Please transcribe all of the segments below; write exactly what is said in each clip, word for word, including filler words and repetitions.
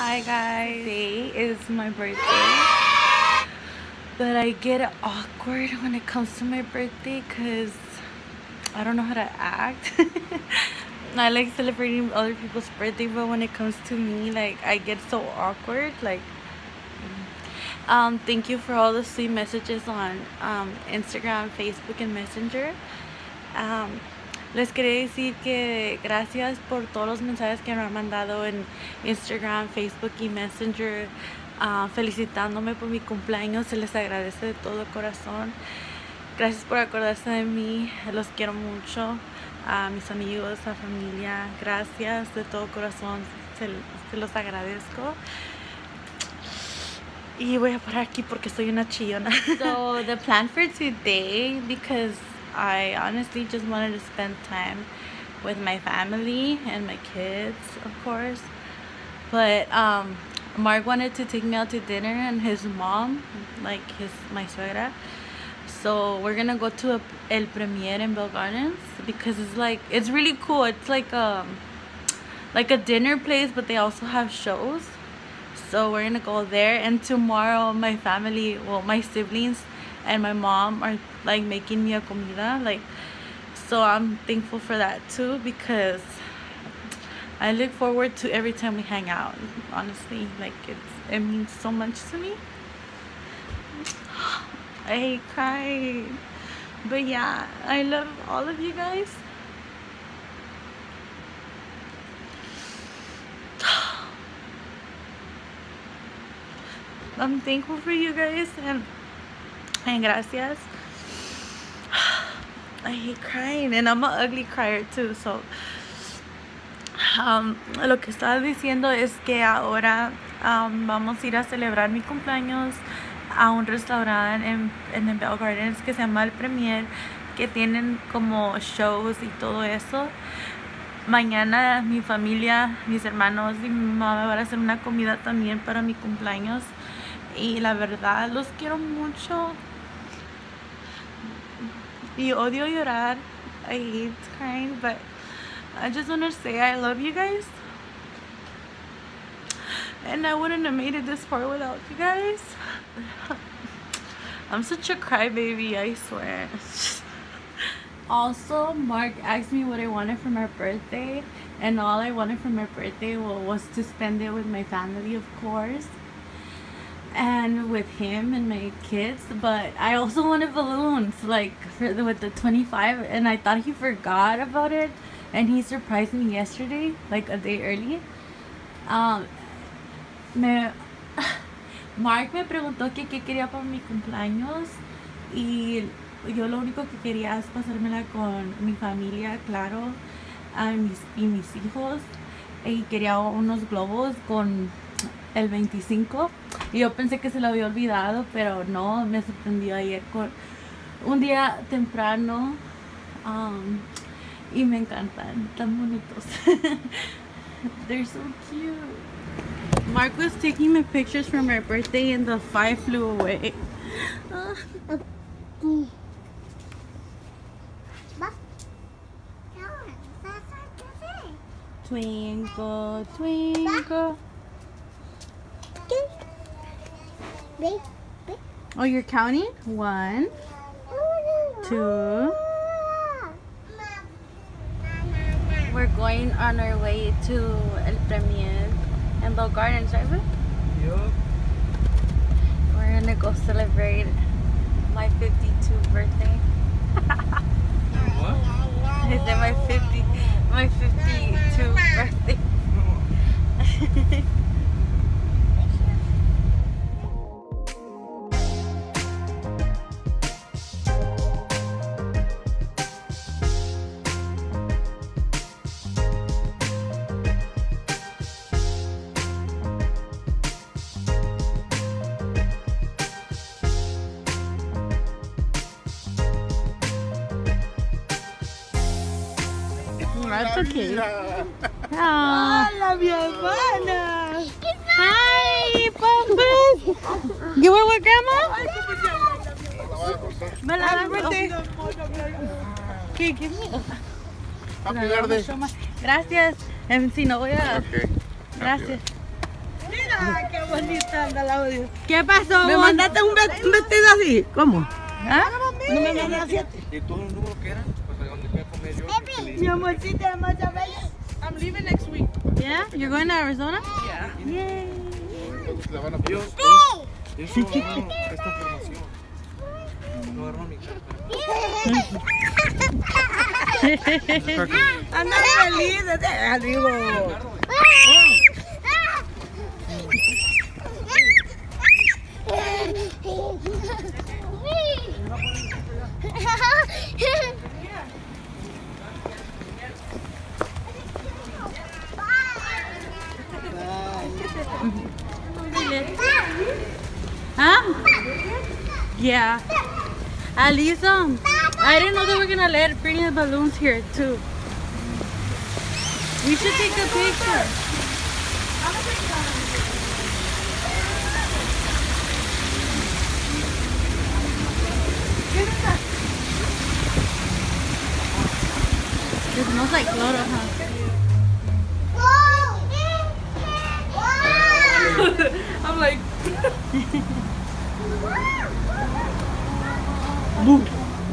Hi guys, today is my birthday, but I get awkward when it comes to my birthday because I don't know how to act. I like celebrating other people's birthday, but when it comes to me, like, I get so awkward. Like, um thank you for all the sweet messages on um Instagram, Facebook and Messenger. um Les quería decir que gracias por todos los mensajes que me han mandado en Instagram, Facebook y Messenger, uh, felicitándome por mi cumpleaños. Se les agradece de todo corazón. Gracias por acordarse de mí. Los quiero mucho. A mis amigos, a familia, gracias de todo corazón. Se, se los agradezco. Y voy a parar aquí porque soy una chillona. So the plan for today, because I honestly just wanted to spend time with my family and my kids, of course. But um, Mark wanted to take me out to dinner, and his mom, like his my suegra. So we're gonna go to a, El Premier in Bell Gardens because it's like it's really cool. It's like um like a dinner place, but they also have shows. So we're gonna go there. And tomorrow, my family, well, my siblings and my mom are like making me a comida, like, so I'm thankful for that too, because I look forward to every time we hang out. Honestly, like, it's it means so much to me. I hate crying, but yeah, I love all of you guys. I'm thankful for you guys, and and gracias. I hate crying, and I'm an ugly crier too. So um, lo que estaba diciendo es que ahora um, vamos a ir a celebrar mi cumpleaños a un restaurante en, en Bell Gardens que se llama El Premier, que tienen como shows y todo eso. Mañana mi familia, mis hermanos y mi mamá van a hacer una comida también para mi cumpleaños, y la verdad los quiero mucho. Y odio llorar. I hate crying, but I just want to say I love you guys, and I wouldn't have made it this far without you guys. I'm such a crybaby, I swear. Also, Mark asked me what I wanted for my birthday, and all I wanted for my birthday well, was to spend it with my family, of course, and with him and my kids. But I also wanted balloons, like, for the, with the twenty-five, and I thought he forgot about it, and he surprised me yesterday, like a day early. Um, me, Mark me preguntó que qué quería para mi cumpleaños, y yo lo único que quería es pasármela con mi familia, claro, a mis, y mis hijos, y quería unos globos con el veinticinco, y yo pensé que se lo había olvidado, pero no, me sorprendió ayer con un día temprano, um, y me encantan, tan bonitos. They're so cute. Mark was taking my pictures for my birthday, and the five flew away. Uh. Twinkle, twinkle. Oh, you're counting? One, two. We're going on our way to El Premier and Bell Gardens, right? Yep. We're gonna go celebrate my fifty-two birthday. What? I said my fifty, my fifty-two birthday. That's okay. Ah, la mi hermana. Hi, Papa. You were with Grandma? Happy birthday. Okay, give me. Happy birthday. Gracias. En si no voy a. Okay. Gracias. Ay, qué bonita anda la odio. ¿Qué pasó? ¿Me mandaste un, ve- un vestido así? ¿Cómo? ¿Ah? ¿No me mandaste así? ¿Y todo el número que era? Pues a donde fui a comer yo. Mi amorcito de Machabella. I'm leaving next week. Yeah? You're going to Arizona? Yeah. Yay. Entonces la van a Dios. Eso no agarraron esta información. No agarraron mi carta. Anda feliz, ese digo. Huh? Yeah. At least, um, I didn't know they were gonna let bring the balloons here too. We should take a picture. It smells like cloro, huh? I'm like, Boom.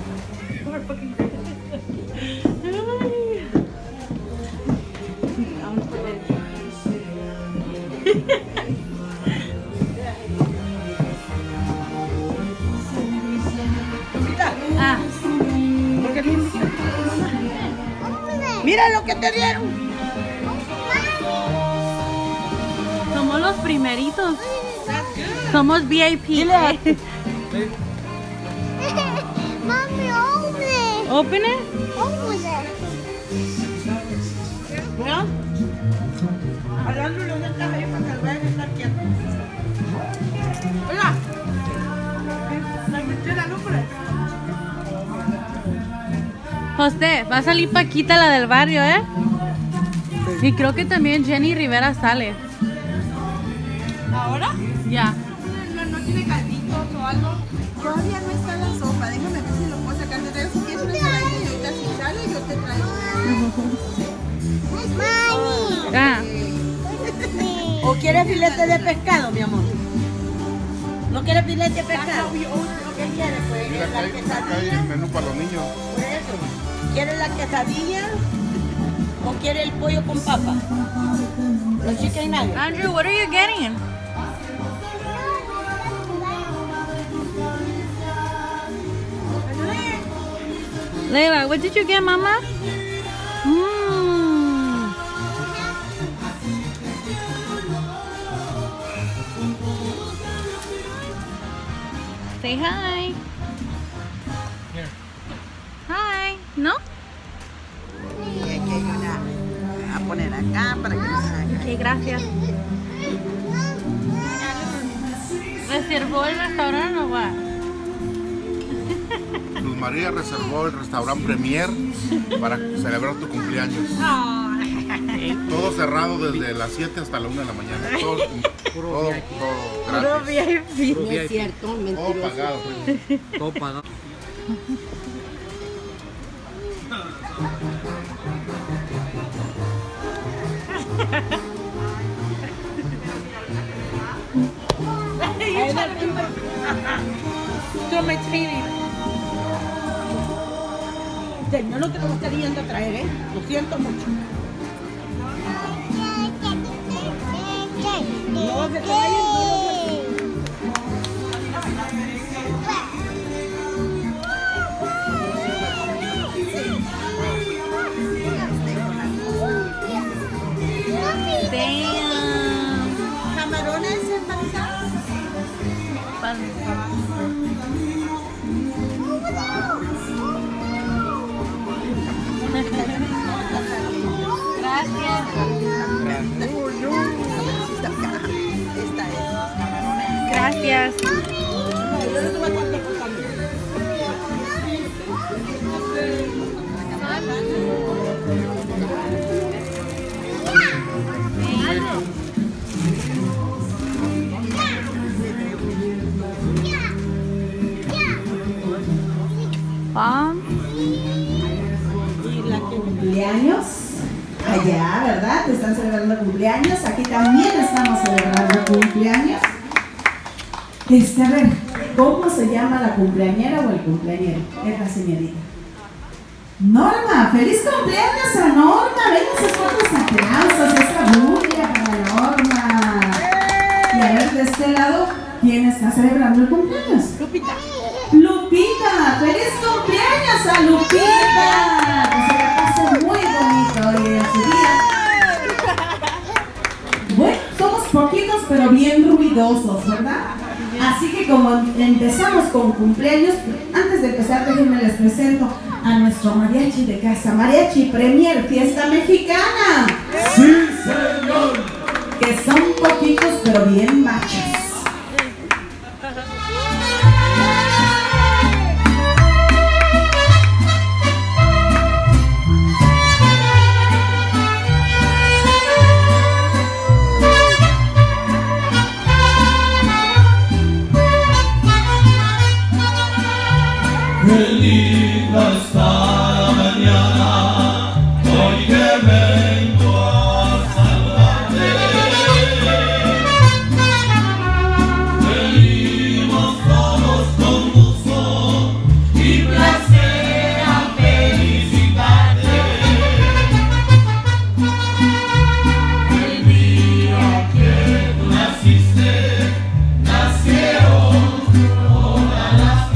Ah, ¿Por qué no invitas? Mira lo que te dieron. somos los primeritos. Somos V I P. Mommy, open it. Open it. Open it. ¿No? Hablándole, ¿dónde estás ahí para que el vayan a estar quieto? oiga. La metí la lumbre. José, va a salir Paquita, la del barrio, ¿eh? Y creo que también Jenny Rivera sale. ¿Ahora? Ya. No, no tiene calditos o algo. Todavía no está la sopa. Déjame ver si lo puedo sacar de eso. Si quieres una ensaladita y ahorita si sale yo te traigo. Mommy. Ah. ¿O quieres filete de pescado, mi amor? ¿No quieres filete de pescado? ¿Qué quieres? Pues Mira, acá la hay, acá hay quesadilla. el menú para los niños. Por eso. ¿Quieres la quesadilla o quieres el pollo con papa? Los chicken nuggets. Andrew, what are you getting? Layla, what did you get, Mama? Mmm. Say hi. Here. Hi. ¿No? Y aquí hay una a poner acá para que no se haga. Ok, gracias. ¿Reservó el restaurante o what? Luz María reservó el restaurante Premier para celebrar tu cumpleaños. Todo cerrado desde las siete hasta la una de la mañana. Todo, todo, todo gratis. No es cierto, Todo mentiroso. pagado. Todo pagado. Toma Tini. Yo no te lo estoy yendo a traer, ¿eh? Lo siento mucho. No, que te vayan todos. Damn. Camarones empanizados. Gracias. Esta es. Gracias. No, yo no te voy a contar por tanto. Mom. Y la que Cumpleaños allá, ¿verdad? Te están celebrando cumpleaños. Aquí también estamos celebrando cumpleaños. Este, a ver, ¿cómo se llama la cumpleañera o el cumpleañero? Es la señorita Norma. ¡Feliz cumpleaños a Norma! Venga, esos fuertes aplausos, esa bulla para Norma. Y a ver, de este lado, ¿quién está celebrando el cumpleaños? Lupita. ¡Lupita! ¡Feliz cumpleaños a Lupita! Que se la pase muy bonito hoy en su día. Bueno, somos poquitos pero bien ruidosos, ¿verdad? Así que como empezamos con cumpleaños, antes de empezar déjenme les presento a nuestro mariachi de casa, Mariachi Premier Fiesta Mexicana. ¡Sí, señor! Que son poquitos pero bien machos. Qué linda está la mañana, hoy que vengo a saludarte. Venimos todos con gusto y placer a felicitarte. El día que tú naciste, nacieron todas las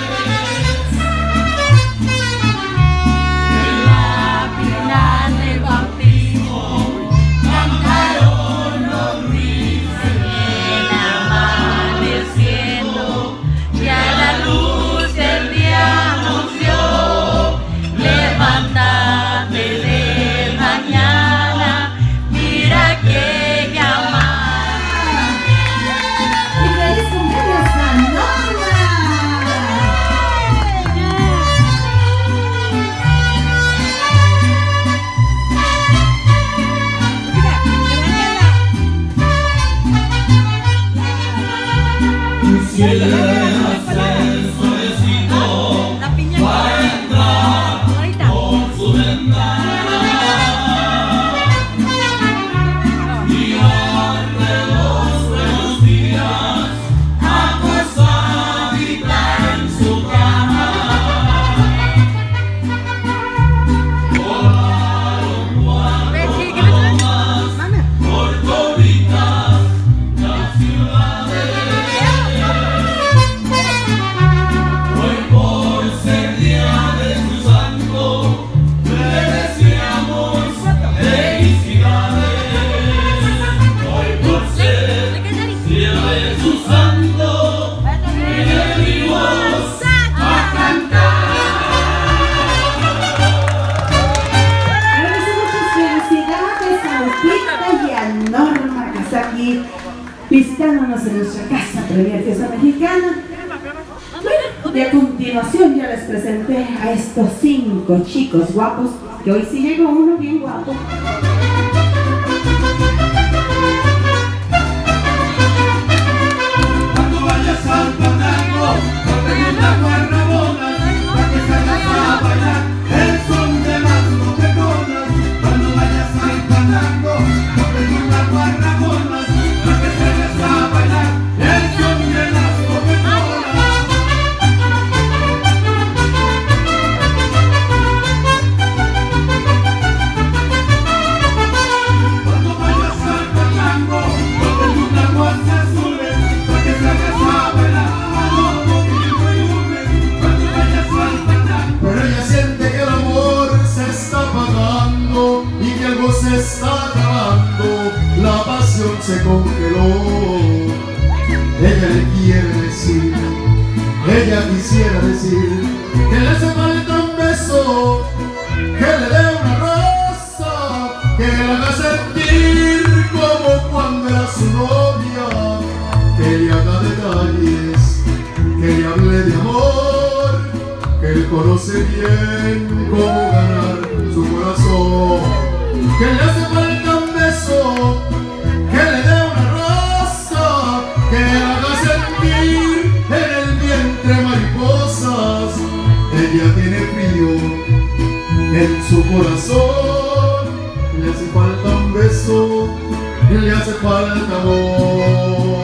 visitándonos en nuestra casa Premier Fiesta Mexicana. Bueno, y a continuación ya les presenté a estos cinco chicos guapos, que hoy sí llegó uno bien guapo. Cuando vayas al pandango, ponte una guarrabona, para que salgas a bailar el son de las coquetonas. Cuando vayas al pandango, ponte una guarrabona, para que salgas a bailar el son de las coquetonas. Cuando vayas al pandango, ponte una guarra azules, para que salgas a bailar a los domingos y lunes. Cuando vayas al pandango. Pero ella siente que el amor se está apagando y que algo se está acabando, la pasión se congeló. Ella le quiere decir, ella quisiera decir, que le hace falta un beso, que le dé una rosa, que le haga sentir como cuando era su novia, que le haga detalles, que le hable de amor, que él conoce bien cómo ganar su corazón. Que le hace falta un beso, que le dé una rosa, que le haga sentir en el vientre mariposas. Ella tiene frío en su corazón, le hace falta un beso, le hace falta amor.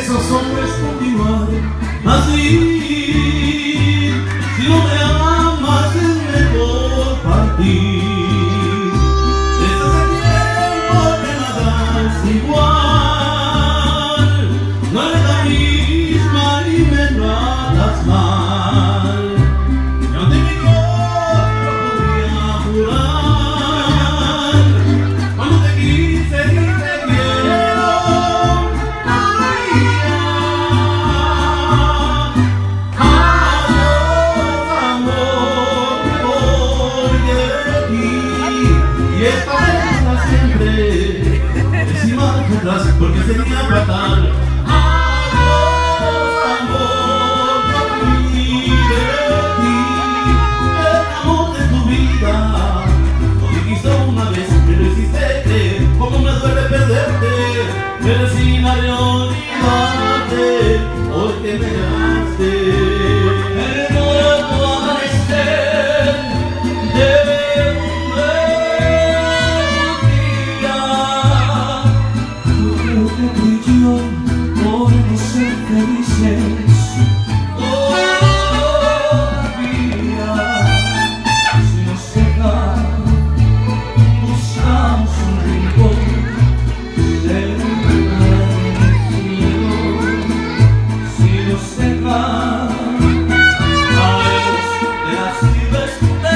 esos hombres continuar así. Si no me amas es mejor partir. Desde ese tiempo que nada es igual, no eres la misma y me tratas mal. Yo te digo, pero podría jurar, cuando te quise y te quiero. Porque sería fatal. Adiós, amor, por mí, de ti, el amor de tu vida. Lo dijiste una vez, me lo hiciste creer, como me duele perderte. Me resignaré a olvidarte, hoy que me dejaste. El nuevo amanecer de un nuevo día. Tú y yo podemos ser felices todavía. Si nos deja, buscamos un rincón cerca del cielo. Si nos deja, haremos de las libres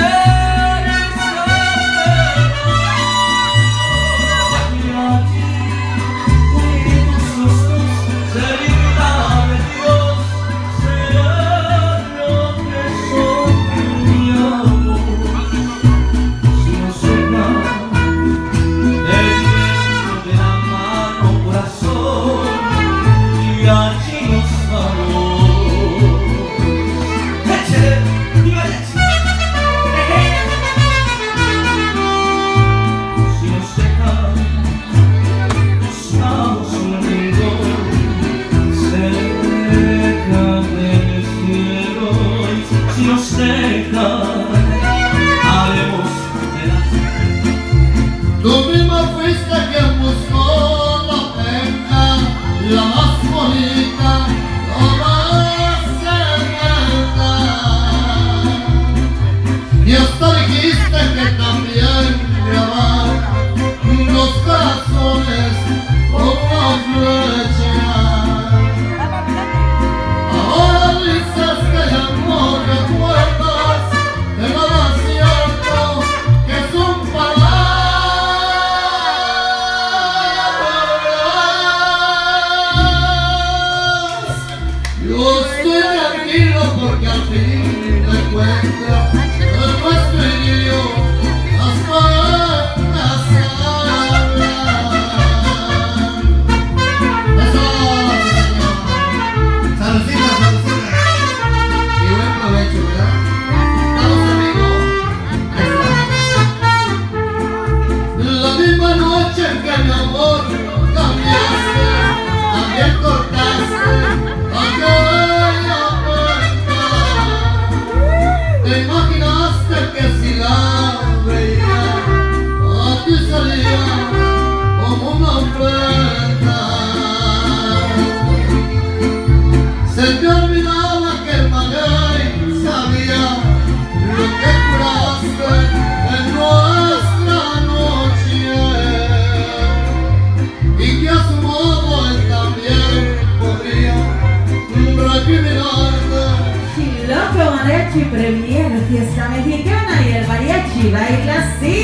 Premier, fiesta mexicana y el mariachi baila así.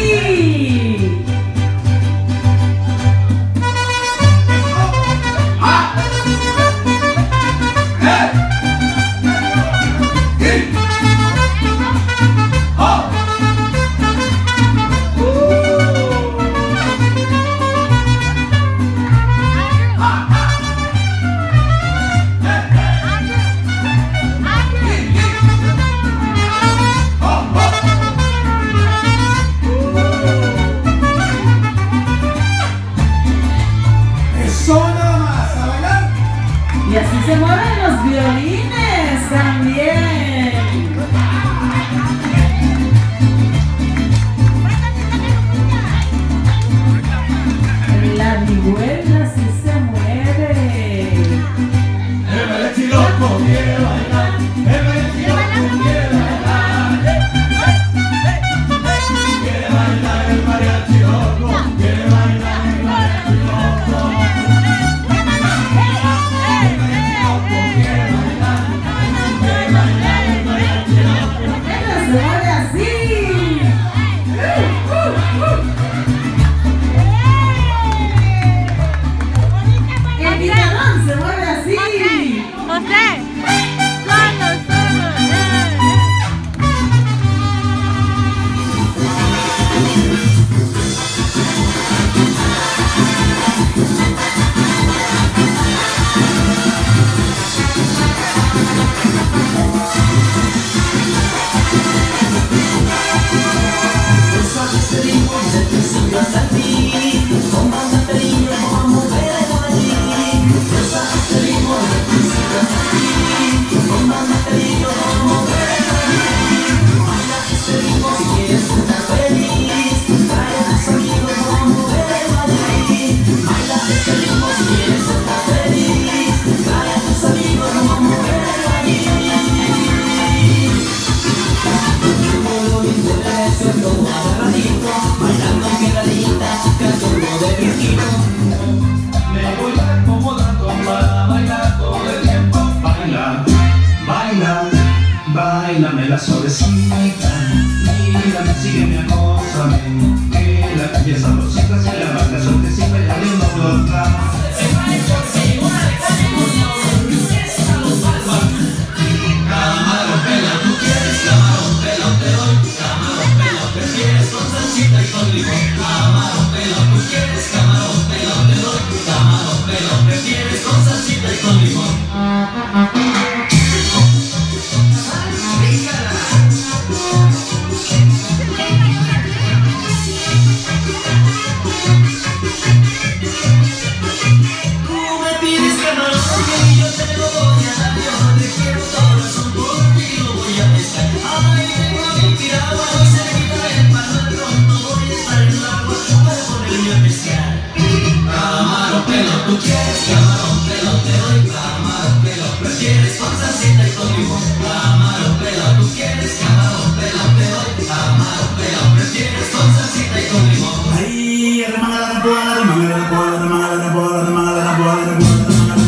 bailame la suavecita, mírame, sígueme, acósame, que la calle sabrosita se la baila suertecita y la ritmo flota. Camarón pela, tú quieres camarón pela, te doy camarón pela, prefieres con salsita y con limón. Camarón pela, tú quieres camarón pela, te doy camarón pela, prefieres con salsita y con limón. Camarón pelo, tú quieres camarón pelo, te doy camarón pelo, prefieres con salsita y con limón. Camarón pelo, tú quieres camarón pelo, te doy camarón pelo, prefieres con salsita y con limón. Ay, remanga la bola, remanga la bola, remanga la bola, remanga la bola, remanga la bola.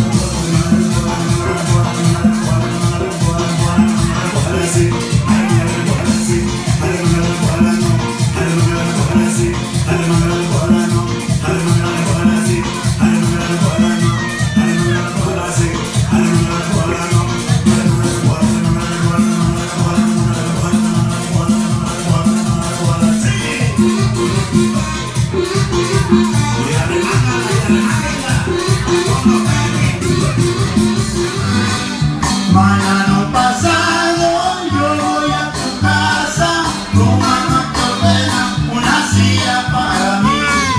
Mañana pasado yo voy a tu casa con mano que ordena una silla para mí.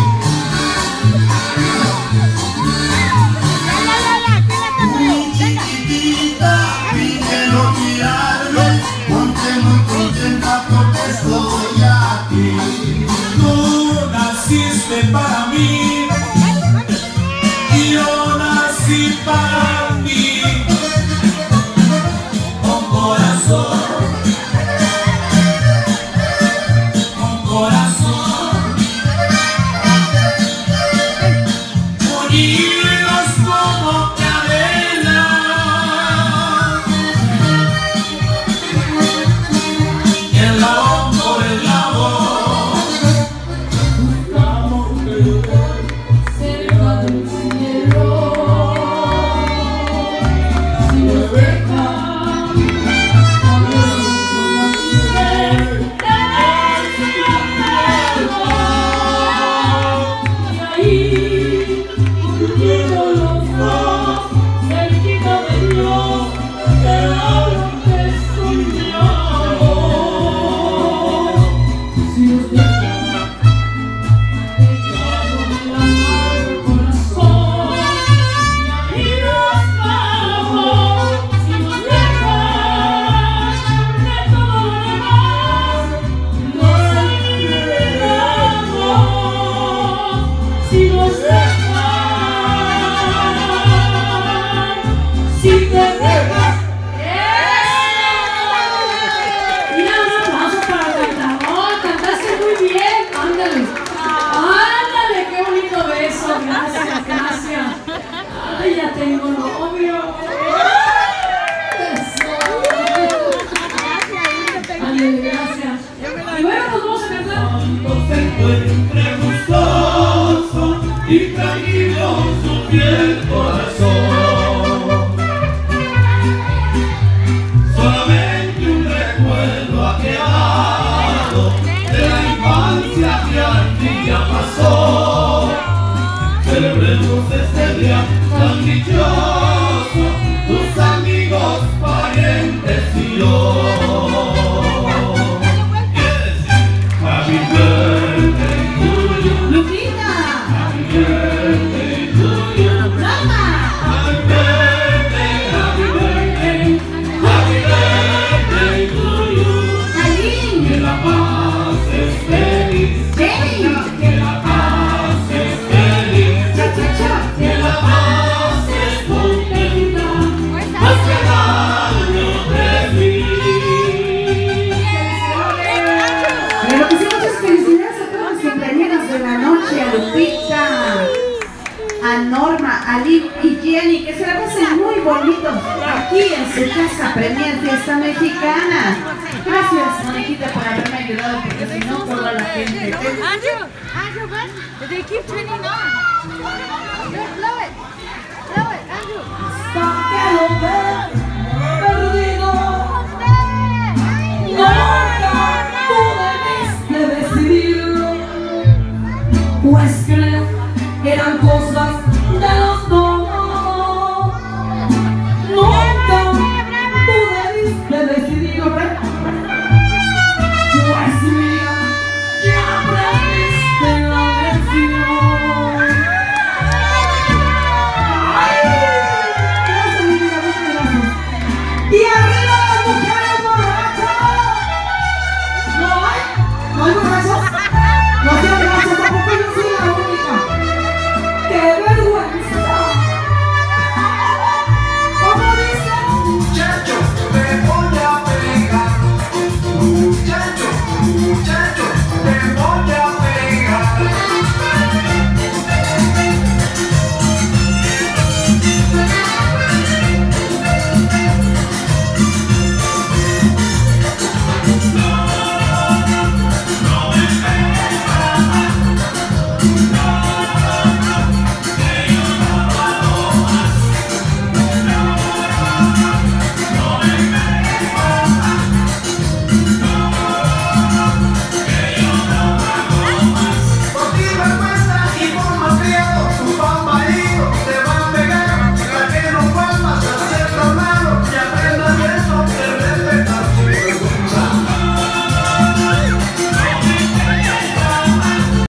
Mi chiquitita, pídelo mirarme, ponte muy contenta porque estoy aquí. Tú naciste para mí y yo nací para ti. Con corazón, unidos como cadena, el labón por el labón, buscamos un lugar cerca del cielo. Si nos dejan tengo novio. Ay, gracias. Y bueno, pues vamos a cantar. Cuando se encuentre gustoso y tranquilo su fiel corazón, solamente un recuerdo ha quedado de la infancia que al fin ya pasó. Celebremos este día tan dichoso, tus amigos, parientes y yo. Yes. Happy birthday to you, Lupita. Happy birthday to you, Rama. Happy birthday, happy birthday, happy birthday to you. Aileen. Que la pases feliz. Jenny. Que la pases feliz. Cha cha cha. Que la pases contenta. Más que el año tres mil. compañía Fiesta Mexicana. Gracias, Moniquita, por haberme ayudado, porque si no, toda la gente. Andrew, Andrew, what? They keep turning on. Just blow it. Blow it, Andrew. Hasta que lo vea perdido. Nunca pude decidirlo, pues creo que eran cosas de los dos. Nunca pude decidirlo, pues mira, ya aprendiste la lección. Ay, gracias, mi vida, muchas gracias. Y arriba las mujeres borrachas. ¿No hay? ¿No hay borrachos?